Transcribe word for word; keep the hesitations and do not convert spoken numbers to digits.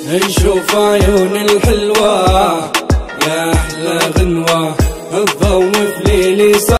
نشوف عيون الحلوة يا أحلى غنوة الضوء في ليلي.